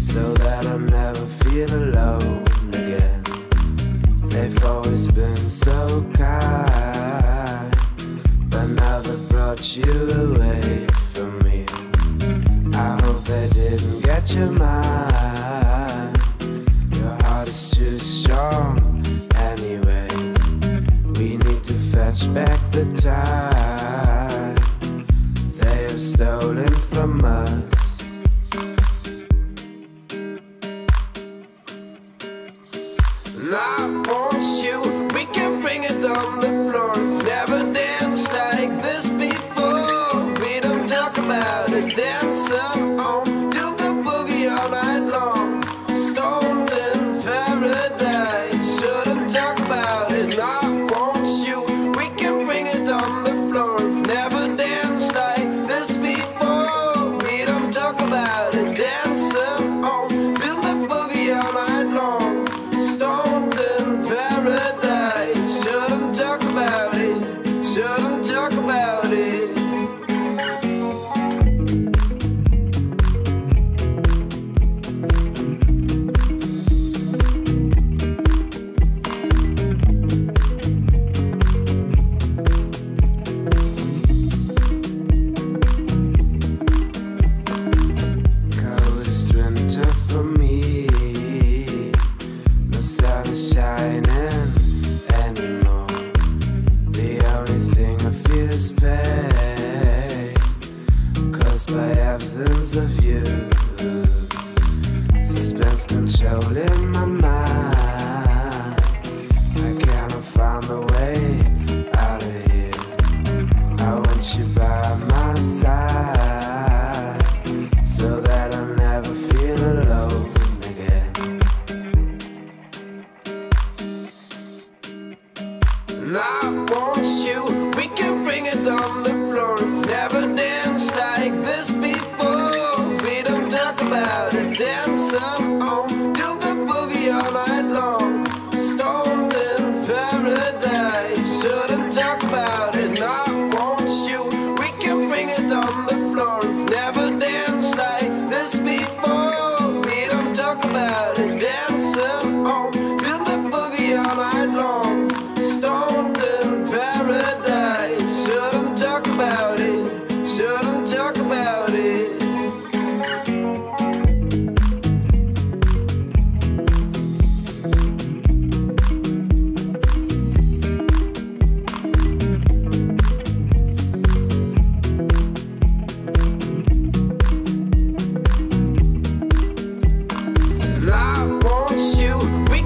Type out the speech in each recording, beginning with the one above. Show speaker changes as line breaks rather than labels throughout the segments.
so that I'll never feel alone again. They've always been so kind, but now they brought you away from me. I hope they didn't get your mind. Your heart is too strong anyway. We need to fetch back the time they have stolen from us. And I want you, we can bring it on the floor. Never danced like this before. We don't talk about it, dancing on, do the boogie all night long. Stoned in paradise, shouldn't talk about it. And I want you, we can bring it on the floor. Never danced like this before. We don't talk about it, dancing on, do the boogie all night long. Stoned in paradise, shouldn't talk about it, shouldn't talk about it. Coldest winter for me, no sun is shining anymore. The only thing I feel is pain, caused by absence of you. Suspense controlling my mind. I cannot find a way out of here. I want you by my side, so that I'll never feel alone again. And I want you, we can bring it on the floor. Never danced like this before. We don't talk about it, dancing on, do the boogie all night long. Stoned in paradise, shouldn't talk about it. And I want you, we can bring it on the floor. Never danced like this before. We don't talk about it, dancing on, do the boogie all night long. Stoned in paradise, shouldn't talk about it, shouldn't talk about it. And I want you, we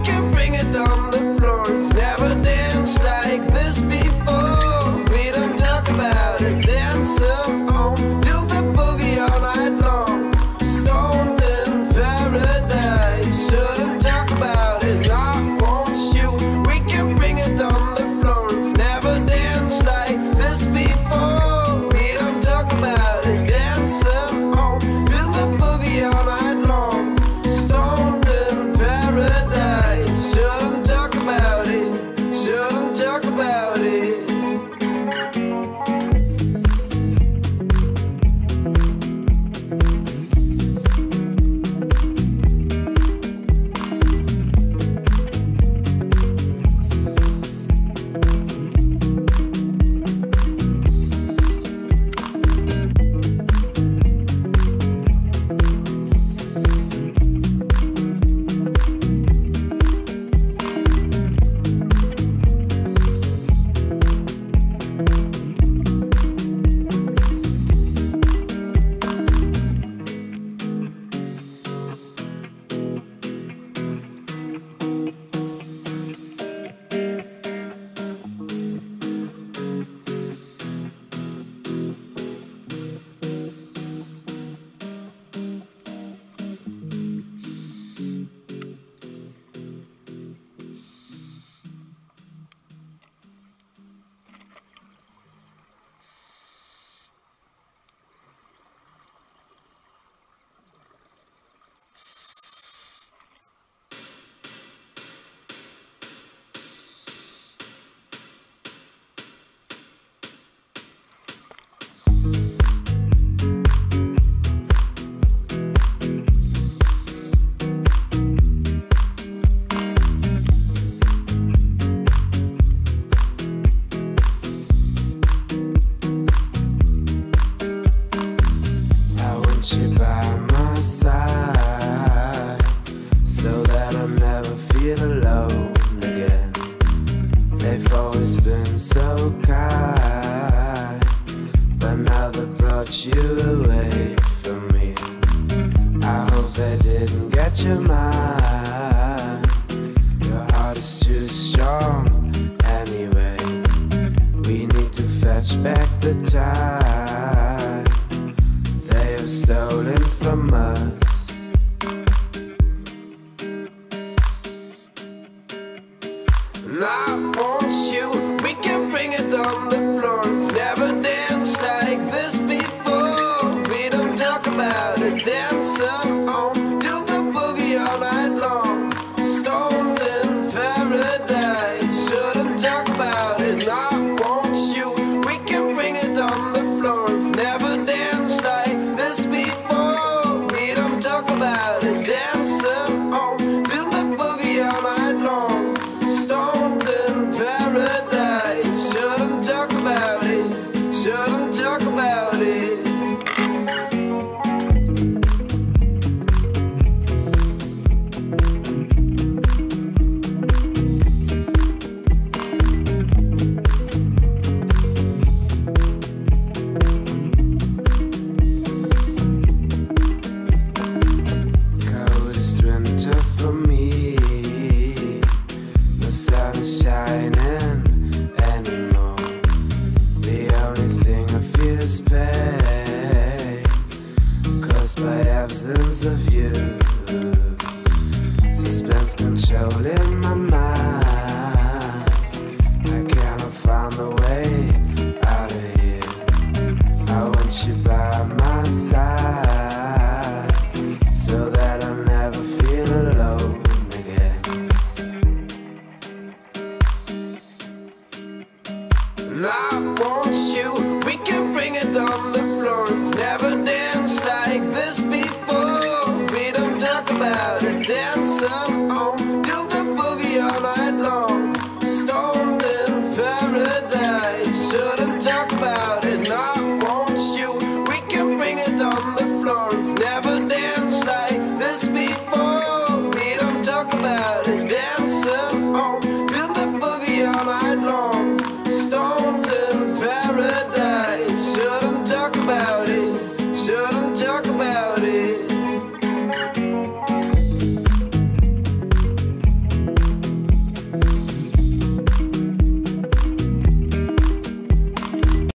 forget your mind. Your heart is too strong anyway. We need to fetch back the time they have stolen from us. And I want you, we can bring it on the floor. Never danced like this before. We don't talk about it, dancing on, do the boogie all night long. Stoned in paradise, shouldn't talk about it. And I want you, we can bring it on the floor. Never danced like this before. We don't talk about it, dancing on, do the boogie all night long. Stoned in paradise, shouldn't talk about it, shouldn't talk about it. Coldest winter for me, the sun is shining anymore. The only thing I feel is pain, caused by absence of you. Suspense controlling my mind.